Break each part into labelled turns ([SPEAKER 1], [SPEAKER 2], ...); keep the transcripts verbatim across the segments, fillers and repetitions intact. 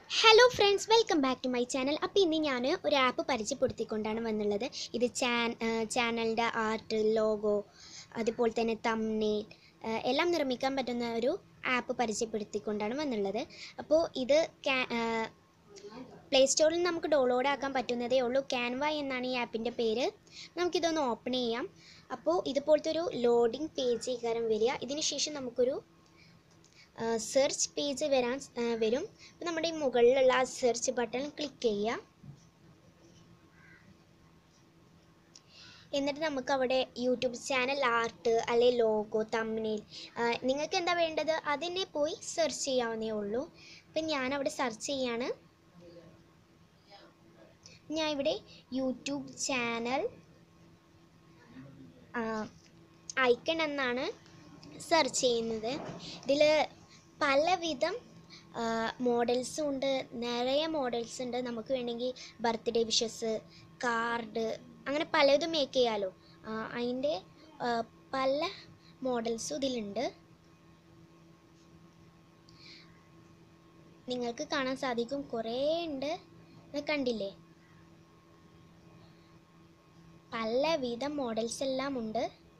[SPEAKER 1] Hello friends, welcome back to my channel. അപ്പോൾ ഇന്ന് ഞാൻ ഒരു ആപ്പ് പരിചയപ്പെടുത്തിക്കൊണ്ടാണ് വന്നുള്ളത്. ഇത് ചാൻ ചാനലിൻ്റെ ആർട്ട്, ലോഗോ, അതുപോലെ തന്നെ തംബ്നെയിൽ എല്ലാം നിർമ്മിക്കാൻ പറ്റുന്ന ഒരു ആപ്പ് പരിചയപ്പെടുത്തിക്കൊണ്ടാണ് വന്നുള്ളത്. അപ്പോൾ ഇത് പ്ലേ സ്റ്റോറിൽ നമുക്ക് ഡൗൺലോഡ് ആക്കാൻ പറ്റുന്നതേ ഉള്ളൂ. ക്യാൻവ എന്നാണ് ഈ ആപ്പിൻ്റെ പേര്. നമുക്കിതൊന്ന് ഓപ്പൺ ചെയ്യാം. അപ്പോൾ ഇതുപോലത്തെ ഒരു ലോഡിംഗ് പേജ് ഇക്കാരം വരിക. ഇതിന് ശേഷം നമുക്കൊരു സെർച്ച് പേജ് വരാൻ വരും. അപ്പോൾ നമ്മുടെ ഈ മുകളിലുള്ള ആ സെർച്ച് ബട്ടൺ ക്ലിക്ക് ചെയ്യുക. എന്നിട്ട് നമുക്ക് അവിടെ യൂട്യൂബ് ചാനൽ, ആർട്ട്, അല്ലെ ലോഗോ, തംബ്നെയിൽ നിങ്ങൾക്ക് എന്താ വേണ്ടത് അതിനെ പോയി സെർച്ച് ചെയ്യാവുന്നേ ഉള്ളൂ. അപ്പം ഞാനവിടെ സെർച്ച് ചെയ്യാണ്. ഞാൻ ഇവിടെ യൂട്യൂബ് ചാനൽ ഐക്കൺ എന്നാണ് സെർച്ച് ചെയ്യുന്നത്. ഇതിൽ പലവിധം മോഡൽസും ഉണ്ട്, നിറയെ മോഡൽസ് ഉണ്ട്. നമുക്ക് വേണമെങ്കിൽ ബർത്ത്ഡേ വിഷസ്, കാർഡ്, അങ്ങനെ പലതും മേക്ക് ചെയ്യാമല്ലോ. അതിൻ്റെ പല മോഡൽസും ഇതിലുണ്ട്. നിങ്ങൾക്ക് കാണാൻ സാധിക്കും, കുറേ ഉണ്ട്. കണ്ടില്ലേ, പലവിധം മോഡൽസ് എല്ലാം ഉണ്ട്.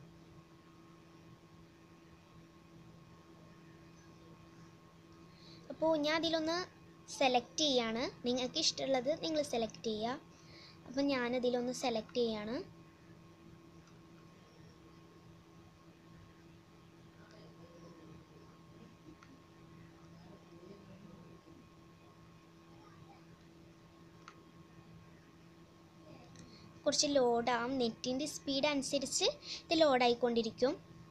[SPEAKER 1] അപ്പോൾ ഞാൻ അതിലൊന്ന് സെലക്ട് ചെയ്യാണ്. നിങ്ങൾക്ക് ഇഷ്ടമുള്ളത് നിങ്ങൾ സെലക്ട് ചെയ്യുക. അപ്പോൾ ഞാനതിലൊന്ന് സെലക്ട് ചെയ്യാണ്. കുറച്ച് ലോഡാവും. നെറ്റിൻ്റെ സ്പീഡ് അനുസരിച്ച് ഇത് ലോഡായിക്കൊണ്ടിരിക്കും.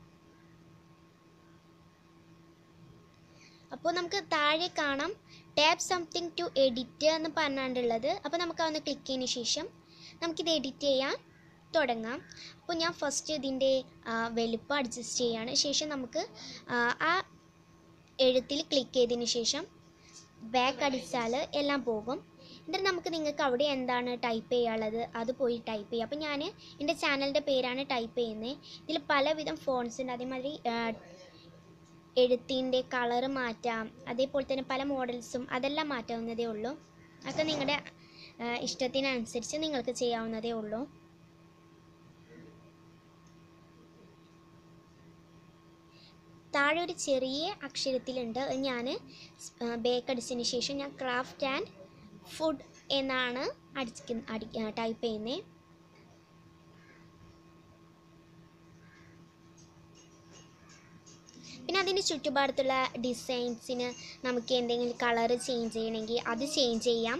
[SPEAKER 1] അപ്പോൾ നമുക്ക് താഴെ കാണാം ടാപ്പ് സംതിങ് ടു എഡിറ്റ് എന്ന് പറഞ്ഞാണ്ടുള്ളത്. അപ്പോൾ നമുക്ക് അതൊന്ന് ക്ലിക്ക് ചെയ്തതിന് ശേഷം നമുക്കിത് എഡിറ്റ് ചെയ്യാൻ തുടങ്ങാം. അപ്പോൾ ഞാൻ ഫസ്റ്റ് ഇതിൻ്റെ വലുപ്പം അഡ്ജസ്റ്റ് ചെയ്യാണ്. ശേഷം നമുക്ക് ആ എഴുത്തിൽ ക്ലിക്ക് ചെയ്തതിന് ശേഷം ബാക്ക് അടിച്ചാൽ എല്ലാം പോകും. എന്നിട്ട് നമുക്ക് നിങ്ങൾക്ക് അവിടെ എന്താണ് ടൈപ്പ് ചെയ്യാനുള്ളത് അത് പോയി ടൈപ്പ് ചെയ്യാം. അപ്പോൾ ഞാൻ എൻ്റെ ചാനലിൻ്റെ പേരാണ് ടൈപ്പ് ചെയ്യുന്നത്. ഇതിൽ പലവിധം ഫോൺസ് ഉണ്ട്. അതേമാതിരി എഴുത്തിൻ്റെ കളറ് മാറ്റാം, അതേപോലെ തന്നെ പല മോഡൽസും അതെല്ലാം മാറ്റാവുന്നതേ ഉള്ളൂ. അതൊക്കെ നിങ്ങളുടെ ഇഷ്ടത്തിനനുസരിച്ച് നിങ്ങൾക്ക് ചെയ്യാവുന്നതേ ഉള്ളൂ. താഴെ ഒരു ചെറിയ അക്ഷരത്തിലുണ്ട്. ഞാൻ ബേക്ക് അടിച്ചതിന് ശേഷം ഞാൻ ക്രാഫ്റ്റ് ആൻഡ് ഫുഡ് എന്നാണ് അടിച്ച് അടി ടൈപ്പ് ചെയ്യുന്നത്. പിന്നെ അതിൻ്റെ ചുറ്റുപാടത്തുള്ള ഡിസൈൻസിന് നമുക്ക് എന്തെങ്കിലും കളറ് ചേഞ്ച് ചെയ്യണമെങ്കിൽ അത് ചേഞ്ച് ചെയ്യാം.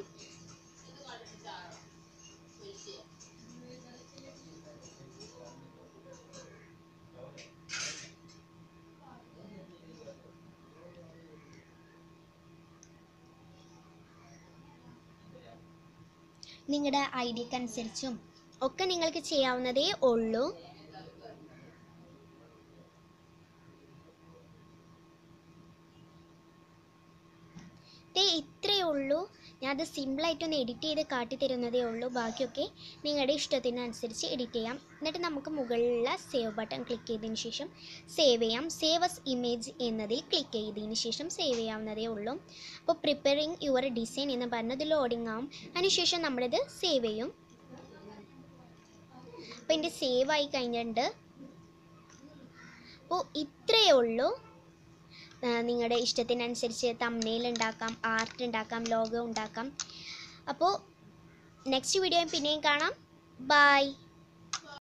[SPEAKER 1] നിങ്ങളുടെ ഐഡിയക്ക് അനുസരിച്ചും ഒക്കെ നിങ്ങൾക്ക് ചെയ്യാവുന്നതേ ഉള്ളൂ. ഇത്രയേ ഉള്ളൂ. ഞാനത് സിമ്പിളായിട്ടൊന്ന് എഡിറ്റ് ചെയ്ത് കാട്ടിത്തരുന്നതേ ഉള്ളൂ. ബാക്കിയൊക്കെ നിങ്ങളുടെ ഇഷ്ടത്തിനനുസരിച്ച് എഡിറ്റ് ചെയ്യാം. എന്നിട്ട് നമുക്ക് മുകളിലുള്ള സേവ് ബട്ടൺ ക്ലിക്ക് ചെയ്തതിന് ശേഷം സേവ് ചെയ്യാം. സേവ് എസ് ഇമേജ് എന്നതിൽ ക്ലിക്ക് ചെയ്തതിന് ശേഷം സേവ് ചെയ്യാവുന്നതേ ഉള്ളൂ. അപ്പോൾ പ്രിപ്പയറിങ് യുവർ ഡിസൈൻ എന്ന് പറഞ്ഞത് ലോഡിങ് ആവും. അതിനുശേഷം നമ്മളിത് സേവ് ചെയ്യും. അപ്പോൾ എൻ്റെ സേവ് ആയി കഴിഞ്ഞിട്ടുണ്ട്. അപ്പോൾ ഇത്രയേ ഉള്ളൂ. നിങ്ങളുടെ ഇഷ്ടത്തിനനുസരിച്ച് തംബ്നെയിൽ ഉണ്ടാക്കാം, ആർട്ട് ഉണ്ടാക്കാം, ലോഗോ ഉണ്ടാക്കാം. അപ്പോൾ നെക്സ്റ്റ് വീഡിയോയും പിന്നെയും കാണാം. ബൈ.